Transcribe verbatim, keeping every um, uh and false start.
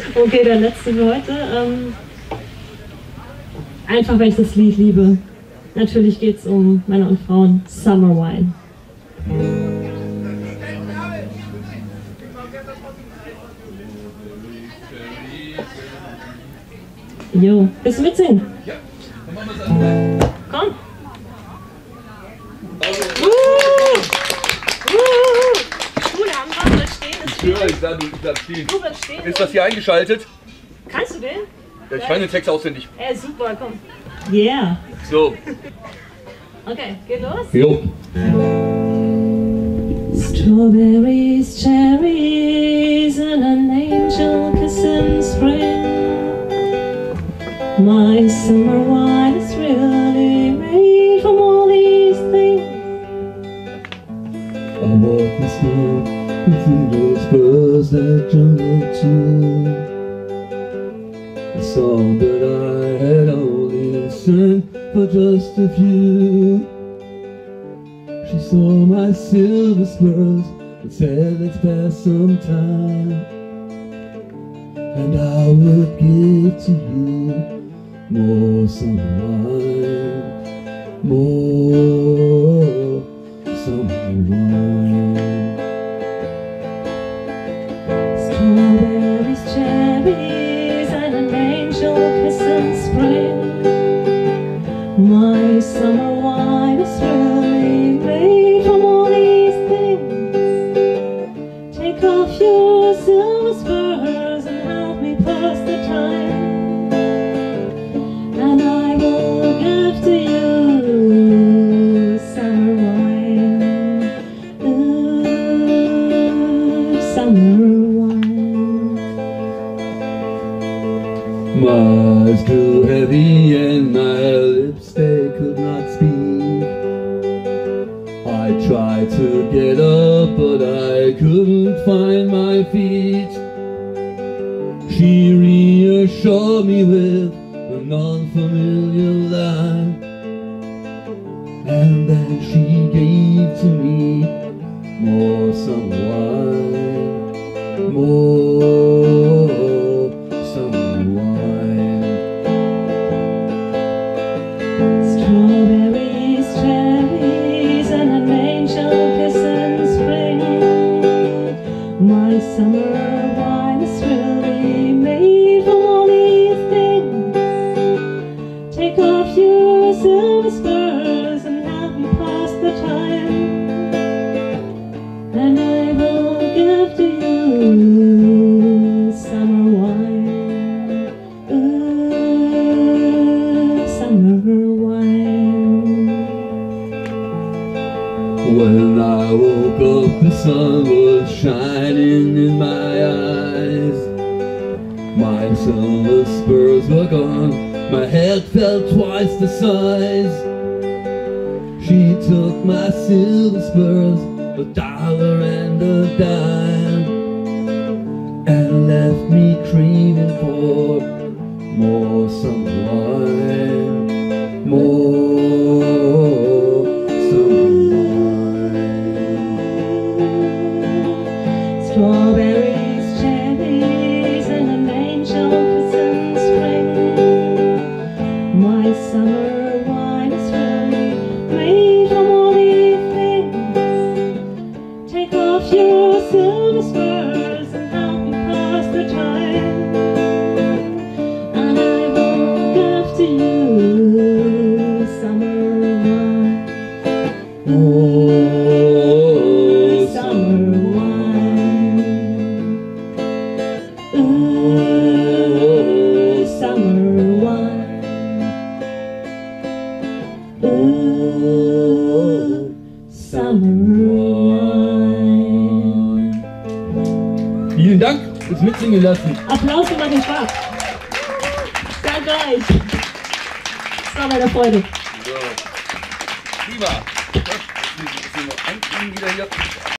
Okay, der letzte für heute. Ähm, einfach, weil ich das Lied liebe. Natürlich geht es um Männer und Frauen. Summer Wine. Jo, willst du mitsingen? Ja, dann machen wir es erstmal. Komm! Also, uh, uh, Schule haben wir, soll stehen, ist ich höre, ich sag, du bleibst stehen. Du bleibst stehen. Ist das hier eingeschaltet? Kannst du den? Ja, ich kann den Text auswendig. Ey, super, komm. Yeah. So. Okay, geht los? Jo. Strawberries, cherries, and an angel kiss in spring. My summer wine is really made from all these things. I walk the snow with those birds that jungle too. A song that I had only sung for just a few. She saw my silver spurs and said, let's pass some time. And I would give to you more summer wine, more summer wine. Strawberries, cherries, and an angel kiss in spring. My summer wine is really made from all these things. Take off your silver spurs and help me pass the time. And I will give to you summer wine, ooh, summer wine. My eyes grew heavy and my lips, they could not speak. I tried to get up but I couldn't find my feet. She reassured me with an unfamiliar line, and then she gave to me more summer wine, more summer wine. Strawberries, cherries, and an angel kiss in spring. My summer wine is really made from all these things. Take off your silver spurs and help me pass the time. And I will give to you summer wine, ooh, summer wine. When I woke up, the sun was shining in my eyes. My silver spurs were gone, my head felt twice the size. She took my silver spurs, a dollar and a dime, and left me craving for more summer wine, more summer wine. Strawberries, cherries, and an angel kiss in spring. My summer wine is really made from all these things. Take off your silver spurs and help me pass the time. And I will give to you summer wine, Oh, summer wine, ooh, summer wine, ooh, summer wine. Vielen Dank fürs Mitsingen lassen. Applaus für Martin Schwab. Danke euch. Es war meine Freude. So. Prima. Das ist noch ein wieder hier.